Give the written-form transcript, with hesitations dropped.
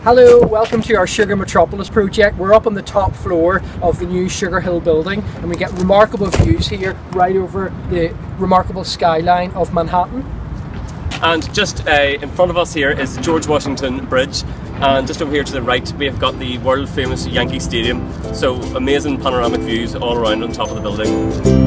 Hello, welcome to our Sugar Metropolis project. We're up on the top floor of the new Sugar Hill building and we get remarkable views here right over the remarkable skyline of Manhattan. And just in front of us here is the George Washington Bridge, and just over here to the right we have got the world famous Yankee Stadium, so amazing panoramic views all around on top of the building.